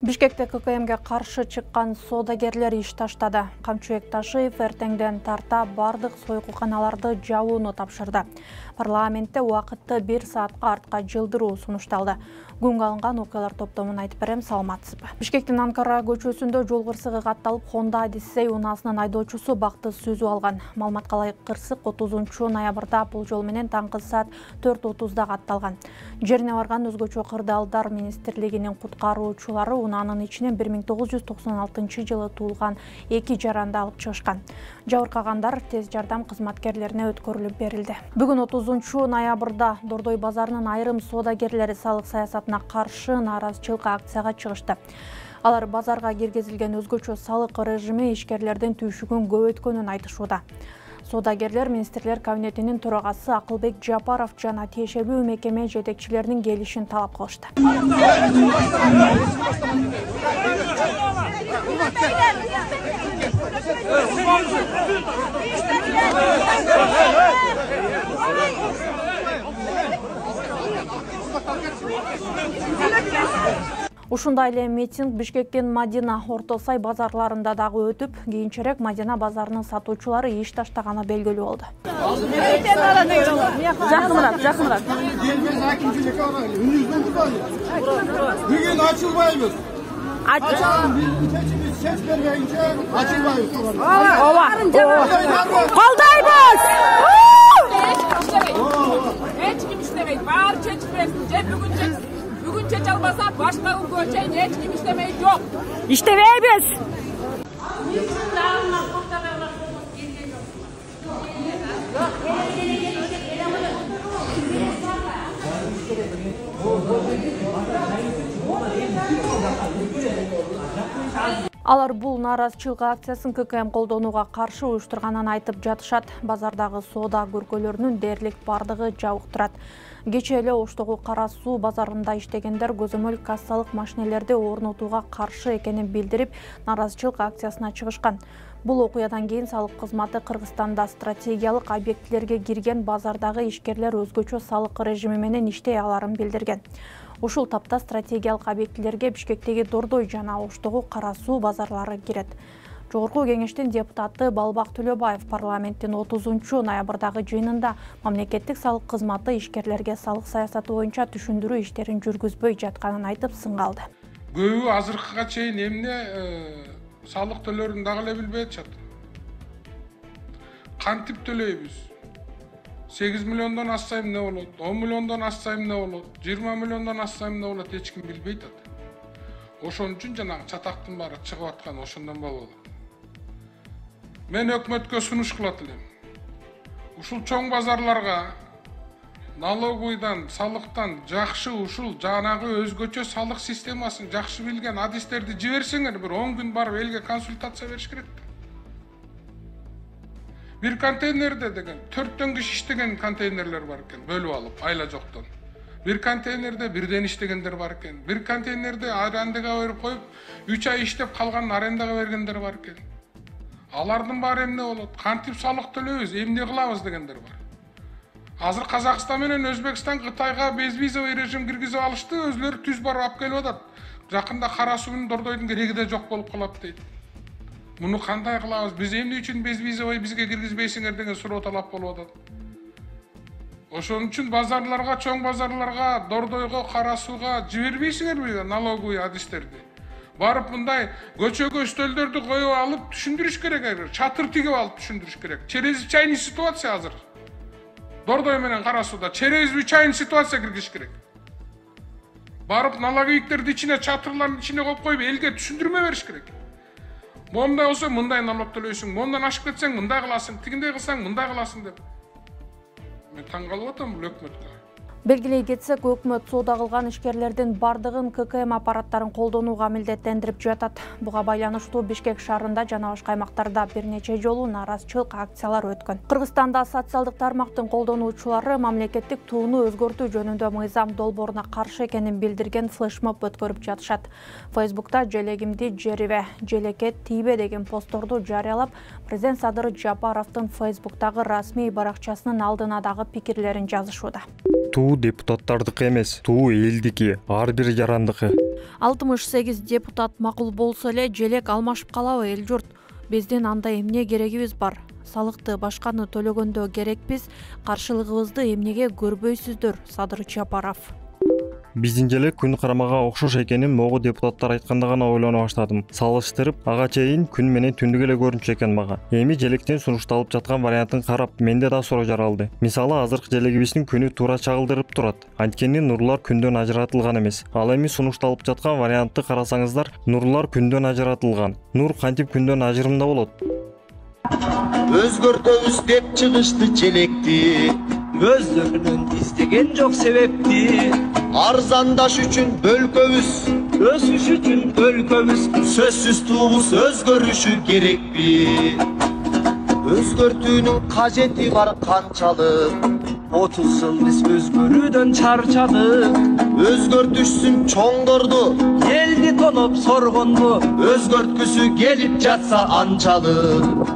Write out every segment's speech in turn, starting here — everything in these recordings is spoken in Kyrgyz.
Бишкекте ККМге каршы чыккан содагерлер иш таштады. Камчыбек Ташиев эртеңден тарта бардык сойкуканаларды жабууну тапшырды. Парламентте убакытты 1 саатка артка жылдыруу сунушталды. Күнгө алынган окуялар топтомун айтып берем, саламатсызбы. Бишкектин Анкара көчөсүндө жол кырсыгы катталып, Honda Odyssey унаасынын айдоочусу бакты сүзүп алган. Маалыматка ылайык кырсык 30-ноябрда бул жол менен таңкы саат 4:30да катталган. Жерине барган өзгөчө кырдаалдар министрлигинин куткаруучулары унаанын ичинен 1996 туулган 2 жаранды алып чыгышкан. Жабыркагандар тез жардам кызматкерлерине өткөрүлүп берилди. Бүгүн 30-ноябрда Дордой базарынын айрым соодагерлери салык саясатына каршы нааразычылык акцияга чыгышты. Алар базарга киргизилген өзгөчө салык режими ишкерлердин түйшүгүн көбөйткөнүн айтышууда. Соодагерлер министрлер кабинетинин төрагасы Акылбек Жапаров жана тиешелүү мекеме жетекчилеринин келишин талап кылышты. Ушундай эле митинг Бишкектин Мадина Орто-Сай базарларында дагы өтүп, кийинчерээк Мадина базарынын сатуучулары иш таштаганы белгилүү болду. Жакыныраак. Бүгүн ачылбайбыз. Колдойбуз. Эч ким иштебейт. Баары чечип берсин. Же бүгүн чече албаса башка күнгө чейин эч ким иштемей жок. İştebeybiz. Алар бул нааразычылык акциясын ККМ колдонууга каршы уюштурганын айтып жатышат. Базардагы соода көркөлөрүнүн дээрлик бардыгы жабык турат. Кечээ эле Оштогу Кара Суу базарында иштегендер көзөмөл кассалык машинелерди орнотууга каршы экенин билдирип, нааразычылык акциясына чыгышкан. Бул окуядан кийин салык кызматы Кыргызстанда стратегиялык объектилерге кирген базардагы ишкерлер өзгөчө салык режими менен иштей аларын билдирген. Ушул тапта стратегиялык объектилерге Бишкектеги Дордой жана Оштогу Кара Суу базарлары кирет. Жогорку кеңештин депутаты Балбак Төлөбаев парламенттин 30-ноябрдагы жыйынында мамлекеттик салык кызматы ишкерлерге салык саясаты боюнча түшүндүрүү иштерин жүргүзбөй жатканын айтып сыңгалды. Көбү азыркыга чейин эмне салык төлөрүн дагы эле билбей атышат. Кантип төлөйбүз? 8 миллиондон асса эмне болот? 10 миллиондон асса эмне болот? 20 миллиондон асса эмне болот? Эч ким билбейт атат. Ошон үчүн жанагы чатактын баары чыгып аткан ошондон болот. Мен өкмөткө сунуш кылат элем. Ушул чоң базарларга налоговыйдан, салыктан жакшы ушул жанагы өзгөчө салык системасын жакшы билген адистерди жиберсеңер, бир 10 күн барып элге консультация бериш керек. Bir konteynerde деген 4 kişi иштеген контейнерлер бар экен, бөлүп алып, айла жоктон. Bir konteynerde birden иштегендер бар экен. Bir konteynerde арендага берип коюп, 3 ай иштеп калганын арендага бергендер бар экен. Алардын баары эмне болот? Кантип салык төлөйбүз, эмне кылабыз дегендер бар. Азыр Казакстан менен Өзбекстан Кытайга безвизовый режим киргизип алышты, өзлөрү түз барып алып келип атат. Жакында Кара Суунун Дордойдун кереги жок болуп калат дейт. Муну кандай кылабыз? Биз эмне үчүн безвизовый бизге киргизбейсиңер деген суроо талап болуп атат. Ошон үчүн базарларга, чоң базарларга, Дордойго, Кара Сууга жибербейсиңерби налоговый адистерди? Барып мындай көчөгө үстөлдөрдү коюп алып түшүндүрүш керек, чатыр тигип алып түшүндүрүш керек. Чрезвычайный ситуация азыр. Дордой менен Кара Сууда чрезвычайный ситуация киргизиш керек. Барып налоговиктерди ичине, чатырлардын ичине коюп элге түшүндүрмө бериш керек. Мондай болсо мындай налог төлөйсүң, мондан ашып кетсең мындай кыласың, тигиндей кылсаң мындай кыласың деп. Мен таң калып атам бул өкмөткө. Белгилей кетсек, өкмөт соода кылган ишкерлердин бардыгын ККМ аппараттарын колдонууга милдеттендирип жатат. Буга байланыштуу Бишкек шаарында жана башка аймактарда бир нече жолу нааразычылык акциялар өткөн. Кыргызстанда социалдык тармактын колдонуучулары мамлекеттик тууну өзгөртүү жөнүндө мыйзам долбооруна каршы экенин билдирген флешмоб өткөрүп жатышат. Фейсбукта желегимди жерибе, желекке тийбе деген постторду жарыялап, президент Садыр Жапаровдун Фейсбуктагы расмий баракчасынын алдына дагы пикирлерин жазышууда. Туу депутаттардыкы эмес, туу элдики, ар бир жарандыкы. 68 депутат макул болсо эле желек алмашып калабы эл журт? Биздин андай эмне керегибиз бар? Салыкты башканы төлөгөндө керекпиз, каршылыгыбызды эмнеге көрбөйсүздөр? Садыр Чапаров. Биздин желек күн карамага окшош экенин могу депутаттар айтканда гана ойлоно баштадым. Салыштырып, ага чейин күн менен түндүк эле көрүнчү экен мага. Эми желектин сунушталып жаткан вариантын карап, менде да суроо жаралды. Мисалы, азыркы желегибиздин күнү туура чагылдырып турат. Анткени нурлар күндөн ажыратылган эмес. Ал эми сунушталып жаткан вариантты карасаңыздар, нурлар күндөн ажыратылган. Нур кантип күндөн ажырымда болот? Өзгөртөбүз деп чыгышты желекти, өздөрүнүн издеген жок себепти. Арзандаш үчүн бөлкөбүз, Өсүш үчүн өлкөбүз, сөзсүз туубуз өзгөрүшү керекпи? Өзгөртүүнүн кажети бар канчалык? 30 жыл биз өзгөрүүдөн чарчадык. Өзгөртүшсүн чоңдорду, Элди тоноп соргонду, өзгөрткүсү келип жатса анчалык.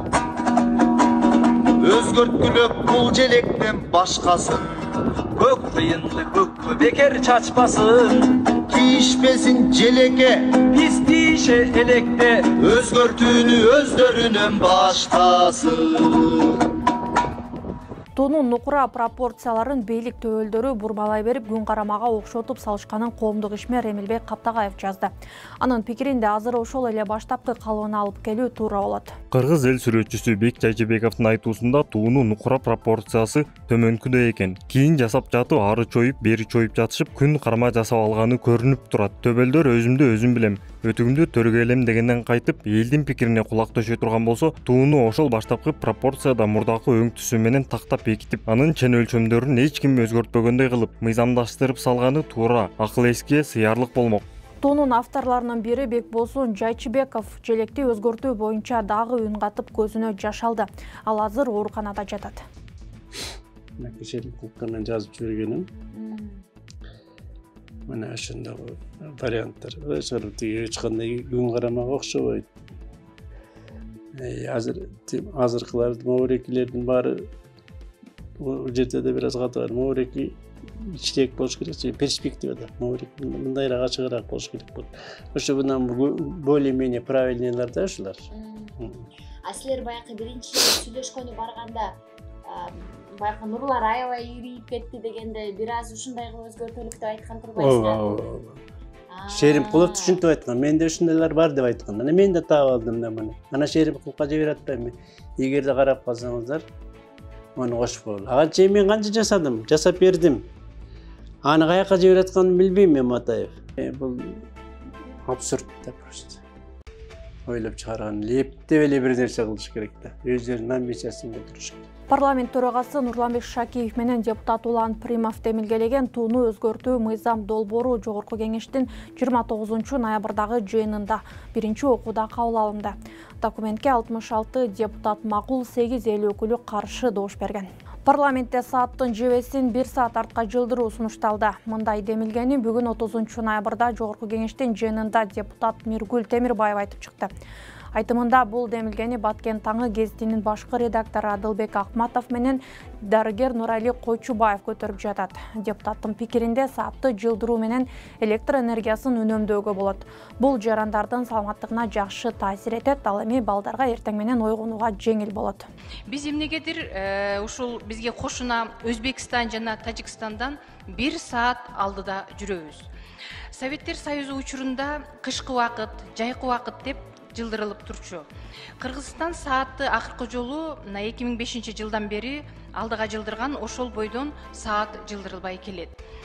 Өзгөрткүлөп бул желектен башкасын, көк тыйынды көккө бекер чачпасын. тийишпесин желекке, Биз тийише электе, өзгөртүүнү өздөрүнөн баштасын. Туунун нукура пропорцияларын бийлик төбөлдөрү бурмалай берип күн карамага окшотуп салышканын коомдук ишмер Эмилбек Каптагаев жазды. Анын пикиринде азыр ошол эле баштапкы калыбына алып келүү туура болот. Кыргыз эл сүрөтчүсү Бек Жайчыбековдун айтуусунда туунун нукура пропорциясы төмөнкүдөй экен. Кийин жасап жатып ары чоюп, бери чоюп жатышып күн карама жасап алганы көрүнүп турат. Төбөлдөр өзүмдү өзүм билем, өтүгүмдү төргөйлем дегенден кайтып, элдин пикирине кулак төшөй турган болсо, тууну ошол баштапкы пропорцияда мурдакы өң түсү менен тактап бекитип, анын чен өлчөмдөрүн эч ким өзгөртпөгөндөй кылып, мыйзамдаштырып салганы туура, акыл эске сыярлык болмок. Туунун авторлорунун бири Бекболсун Жайчыбеков желекти өзгөртүү боюнча дагы үн катып көзүнө жаш алды. Ал азыр ооруканада жатат. Желек кылгандан жазып жибергеним. Мына ошондогу варианттар өзгөрүп эч кандай күн карамага окшобойт. Азыркылардын моорекилердин баары бул жерде да бир аз каты бар. Моореки ичтек болуш керек, перспективада. Моореки мындайраак ачыгыраак болуш керек болот. Ошо мындан более-менее правильныйлар да ушулар. А силер баягы биринчи сүйлөшкөнү барганда баягы нурлар аябай ийрип кетти дегенде бир аз ушундай кылып өзгөртөлүк деп айткан турбайсыңарбы? Шеримкулов түшүнтүп айткан. Менде ушундайлар бар деп айткан. Ана мен да таап алдым да муну. Ана Шеримкуловго жиберип атпаймынбы? Эгерде карап калсаңыздар, муну кошуп коелу. Ага чейин мен канча жасадым, жасап бердим. Аны каяка жиберип атканын билбейм мен, Матаев. Бул абсурд да просто. Ойлоп чыгарган лептеп эле бир нерсе кылыш керек да. Өздөрүнүн амбициясын бүтүрүш керек. Парламент төрагасы Нурланбек Шакиев менен депутат Улан Примов демилгелеген тууну өзгөртүү мыйзам долбоору Жогорку Кеңештин 29 ноябрдагы жыйынында биринчи окууда кабыл алынды. Документке 66 депутат макул, 8 эл өкүлү каршы добуш берген. Парламентте сааттын жебесин 1 саат артка жылдыруу сунушталды. Мындай демилгени бүгүн 30 ноябрда Жогорку Кеңештин жыйынында депутат Миргүл Темирбаева айтып чыкты. Айтымында бул демилгени Баткен таңы гезитинин башкы редактору Адылбек Акматов менен дарыгер Нурали Койчубаев көтөрүп жатат. Депутаттын пикиринде саатты жылдыруу менен электр энергиясын үнөмдөөгө болот. Бул жарандардын саламаттыгына жакшы таасир этет, ал эми балдарга эртең менен ойгонууга жеңил болот. Биз эмнегедир ушул бизге кошуна Өзбекстан жана Тажикстандан 1 саат алдыда жүрөбүз. Советтер Союзу учурунда кышкы убакыт, жайкы убакыт деп жылдырылып турчу. Кыргызстан саатты акыркы жолу 2005 жылдан бери алдыга жылдырган, ошол бойдон саат жылдырылбай келет.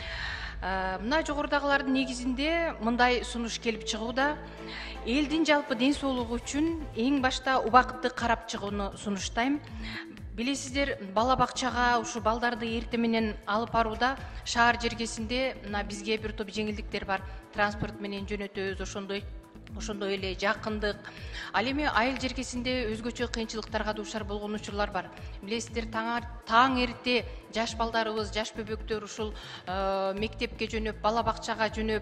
Мына жогорудагылардын негизинде мындай сунуш келип чыгууда. Элдин жалпы ден соолугу үчүн эң башта убакытты карап чыгууну сунуштайм. Билесиздер, бала бакчага ушу балдарды эрте менен алып барууда шаар жергесинде бизге бир топ жеңилдиктер бар. Транспорт менен жөнөтөбүз, ошондой эле жакындык. Ал эми айыл жергесинде өзгөчө кыйынчылыктарга дуушар болгон учурлар бар. Билесиздер, таң эрте жаш балдарыбыз, жаш бөбөктөр ушул мектепке жөнөп, бала бакчага жөнөп,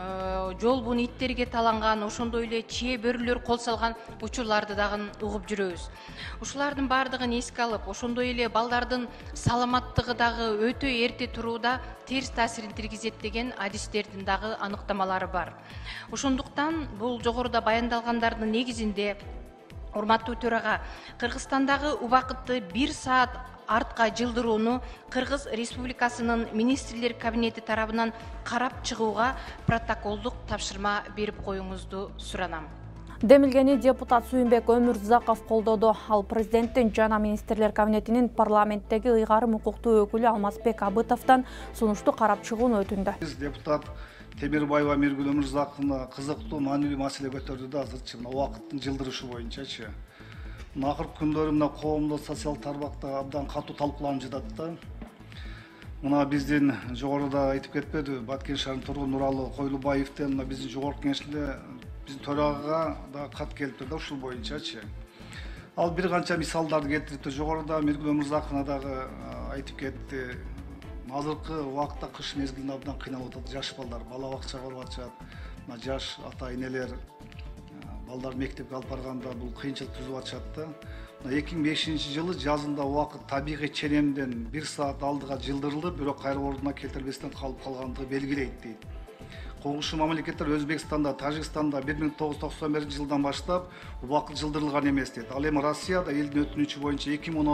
жолбун иттерге таланган, ошондой эле чээ бөрүлөр кол салган учурларды дагы угуп жүрөбүз. Ушулардын баардыгын эске алып, ошондой эле балдардын саламаттыгы дагы өтө эрте турууда терс таасирин тийгизет деген адистердин дагы аныктамалары бар. Ошондуктан бул жогоруда баяндалгандардын негизинде урматтуу төрага, Кыргызстандагы убакытты 1 саат артка жылдырууну Кыргыз Республикасынын министрлер кабинети тарабынан карап чыгууга протоколдук тапшырма берип коюңузду суранам. Демилгени депутат Сүйүнбек Өмүрзаков колдоду. Ал президенттин жана министрлер кабинетинин парламенттеги ыйгарым укуктуу өкүлү Алмазбек Абытовдон сунушту карап чыгууну өтүндү. Депутат Темирбаева Миргүл Өмүрзаковна кызыктуу маанилүү маселе көтөрдү да азырчы мына убакыттын жылдырышы боюнчачы. Акыркы күндөрү мына коомдо социал тармакта абдан катуу талкууланып жатат да. Мына биздин жогоруда айтып кетпеди, Баткен шаарынын тургуну Нуралы Койлубаевден мына биздин жогорку кеңеште биздин төрагага да кат келиптир да ушул боюнчачы. Ал бир канча мисалдарды келтирип, жогоруда Миргүл Өмүрзаковна дагы айтып кетти. Азыркы убакытта кыш мезгилинде абдан кыйналып атат жаш балдар, бала бакчага барып атышат. Мына жаш ата энелер балдар мектепке алып барганда бул кыйынчылык түзүп атышат да. 2005-жылы жазында убакыт табигый ченемден 1 саат алдыга жылдырылып, бирок кайра ордуна келтирбестен калып калгандыгы белгилейт дейт. Коңшу мамлекеттер Өзбекстанда, Тажикстанда 1991-жылдан баштап убакыт жылдырылган эмес дейт. Ал эми Россияда элдин өтүнүчү боюнча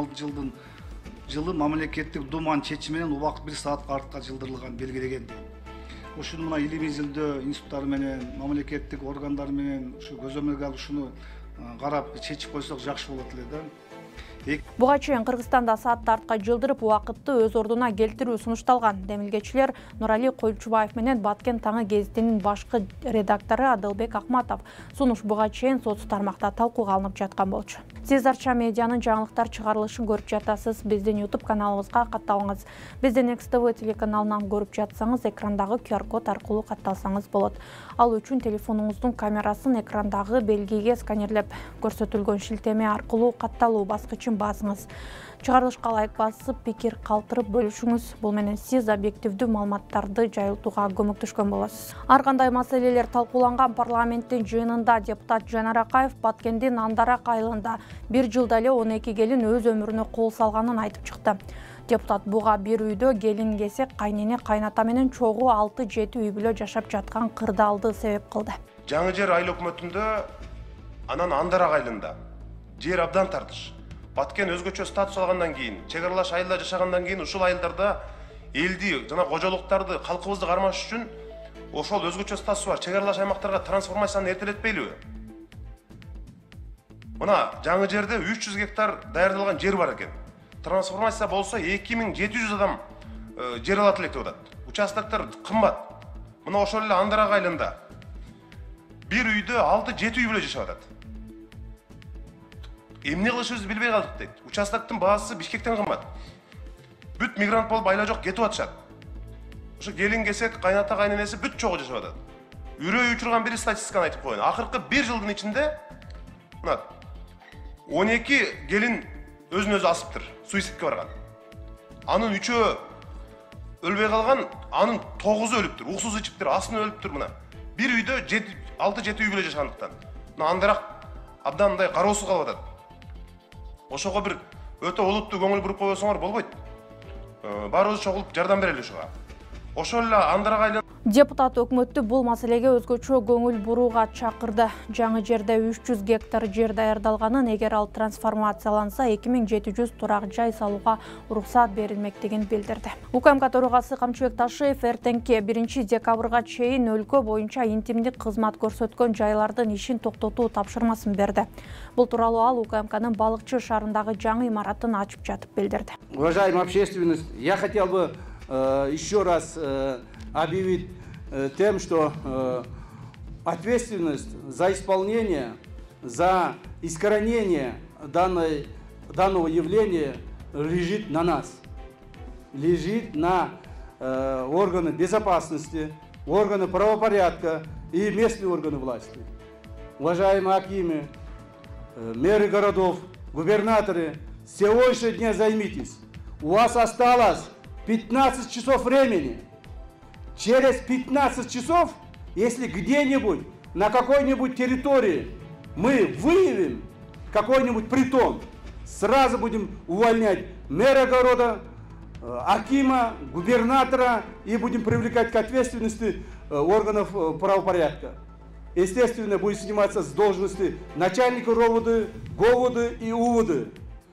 2016-жылы мамлекеттик думанын чечими менен убакыт 1 саатка артка жылдырылган белгилеген дейт. Ушуну мына илим изилдөө институттары менен, мамлекеттик органдар менен ушу көзөмөлгө алып ушуну карап чечип койсок жакшы болот эле да. Буга чейин Кыргызстанда саатты артка жылдырып, убакытты өз ордуна келтирүү сунушталган. Демилгечилер Нурали Койчубаев менен Баткен таңы гезитинин башкы редактору Адылбек Акматов сунуш буга чейин соц тармакта талкууга алынып жаткан болчу. Сиз Арча медианын жаңылыктар чыгарылышын көрүп жатасыз. Биздин YouTube каналыбызга катталыңыз. Биздин Next TV телеканалынан көрүп жатсаңыз, экрандагы QR-код аркылуу катталсаңыз болот. Ал үчүн телефонуңуздун камерасын экрандагы белгиге сканерлеп көрсөтүлгөн шилтеме аркылуу катталуу баскычын басыңыз. Чыгарылышка лайк басып, пикир калтырып бөлүшүңүз. Бул менен сиз объективдүү маалыматтарды жайылтууга көмөктөшкөн болосуз. Ар кандай маселелер талкууланган парламенттин жыйынында депутат Жанар Акаев Баткендин Андарак айылында 1 жылда эле 12 келин өз өмүрүнө кол салганын айтып чыкты. Депутат буга бир үйдө келин кесек, кайнене, кайната менен чогуу 6-7 үй бүлө жашап жаткан кырдаалды себеп кылды. Жаңы жер айыл өкмөтүндө анан Андарак айылында жер абдан тартыш. Баткен өзгөчө статус алгандан кийин, чек аралаш айылда жашагандан кийин ушул айылдарда элди жана кожолуктарды, калкыбызды кармаш үчүн ошол өзгөчө статусу бар чек аралаш аймактарга трансформацияны эртелетпейлиби? Мына жаңы жерде 300 гектар даярдалган жер бар экен. Трансформация болсо 2700 адам жер алат элек деп атат. Участоктор кымбат. Мына ошол эле Андарак айылында бир үйдө 6-7 үй бүлө жашап атат. Эмне кылышыбызды билбей калдык дейт. Участоктун баасы Бишкектен кымбат. Бүт мигрант болуп айла жок кетип атышат. Ошо келин кесек, кайната, кайненеси бүт чогуу жашап атат. Үрөй учурган бир статистиканы айтып коеюн. Акыркы 1 жылдын ичинде мына 12 келин өзүн өзү асыптыр, суицидке барган. Анын 3-өө өлбөй калган, анын 9-у өлүптүр, уксуз ичиптир, асыны өлүптүр мына. Бир үйдө 6-7 үй бүлө жашагандыктан. Мына Андарак абдан мындай кароосуз калып атат. Ошого бир өтө олуттуу көңүл буруп койсоңор болбойт. Баарыбыз чогулуп жардам берели ошого. Ошол эле Андарак айылы Депутат өкмөттү бул маселеге өзгөчө көңүл бурууга чакырды. Жаңы жерде 300 гектар жер даярдалганын, эгер ал трансформацияланса 2700 турак жай салууга уруксат берилмектигин билдирди. УКМК төрагасы Камчыбек Ташиев эртеңки 1 декабрга чейин өлкө боюнча интимдик кызмат көрсөткөн жайлардын ишин токтотуу тапшырмасын берди. Бул тууралуу ал УКМКнын Балыкчы шаарындагы жаңы имаратын ачып жатып билдирди. Уважаемая общественность, я хотел бы еще раз объявить тем, что ответственность за исполнение, за искоренение данного явления лежит на нас, лежит на органы безопасности, органы правопорядка и местные органы власти. Уважаемые акимы, мэры городов, губернаторы, с сегодняшнего дня займитесь. у вас осталось 15 часов времени. Через 15 часов, если где-нибудь на какой-нибудь территории мы выявим какой-нибудь притон, сразу будем увольнять мэра города, акима, губернатора и будем привлекать к ответственности органов правопорядка. Естественно, будет сниматься с должности начальника РОВД, ГОВД и УВД.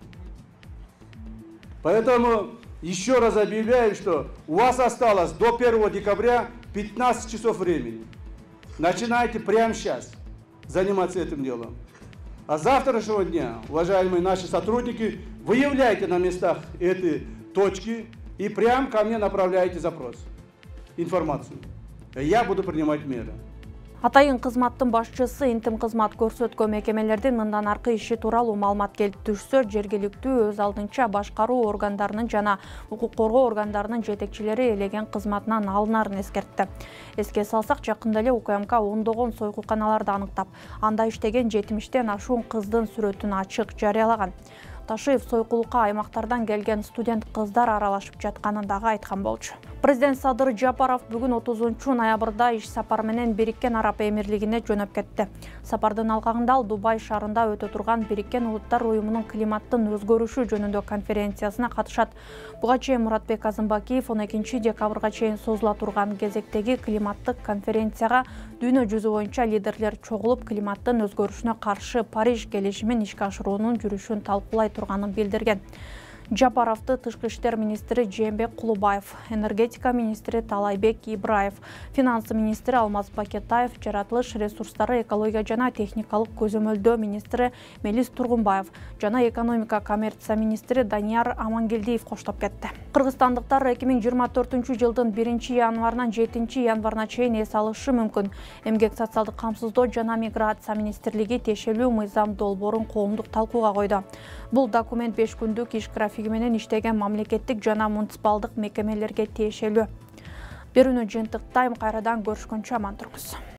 Поэтому еще раз объявляю, что у вас осталось до 1 декабря 15 часов времени. Начинайте прямо сейчас заниматься этим делом. А с завтрашнего дня, уважаемые наши сотрудники, выявляйте на местах эти точки и прямо ко мне направляйте запрос, информацию. Я буду принимать меры. Атайын кызматтын башчысы интим кызмат көрсөткөн мекемелердин мындан аркы иши тууралуу маалымат келип түшсө, жергиликтүү өз алдынча башкаруу органдарынын жана укук коргоо органдарынын жетекчилери элеген кызматынан алынарын эскертти. Эске салсак, жакында эле УКМК ондогон сойкулканаларды аныктап, анда иштеген 70тен ашуун кыздын сүрөтүн ачык жарыялаган. Ташиев сойкулукка аймактардан келген студент кыздар аралашып жатканын дагы айткан болчу. Президент Садыр Жапаров бүгүн 30 ноябрда иш сапар менен Бириккен Араб Эмирлигине жөнөп кетти. Сапардын алкагында ал Дубай шаарында өтө турган Бириккен Улуттар уюмунун климаттын өзгөрүшү жөнүндө конференциясына катышат. Буга чейин Муратбек Азымбакиев 12 декабрга чейин созула турган кезектеги климаттык конференцияга дүйнө жүзү боюнча лидерлер чогулуп, климаттын өзгөрүшүнө каршы Париж келишимин ишке ашыруунун жүрүшүн талкуулай турганын билдирген. Жапаровду тышкы иштер министри Жээнбек Кулубаев, энергетика министри Талайбек Ибраев, финансы министри Алмаз Бакетаев, жаратылыш ресурстары, экология жана техникалык көзөмөлдөө министри Мелис Тургунбаев жана экономика коммерция министри Данияр Амангелдиев коштоп кетти. Кыргызстандыктар 2024 жылдын 1 январынан 7 январына чейин эс алышы мүмкүн. Эмгек социалдык камсыздоо жана миграция министрлиги тиешелүү мыйзам долбоорун коомдук талкууга койду. Бул документ 5 күндүк иш графиги менен иштеген мамлекеттик жана муниципалдык мекемелерге тиешелүү. Берүүнү жыйынтыктайм, кайрадан көрүшкөнчө аман тургуз.